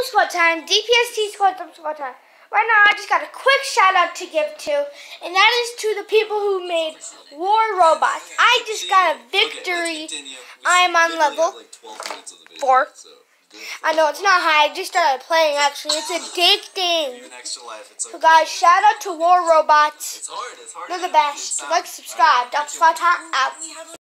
Squad Time, DPST Squad Time. Right now, I just got a quick shout out to give to, and that is to the people who made War Robots. I just got a victory. I am on level 4. I know it's not high. I just started playing. Actually, it's addicting. So guys, shout out to War Robots. They're the best. Like, subscribe. Squad Time out.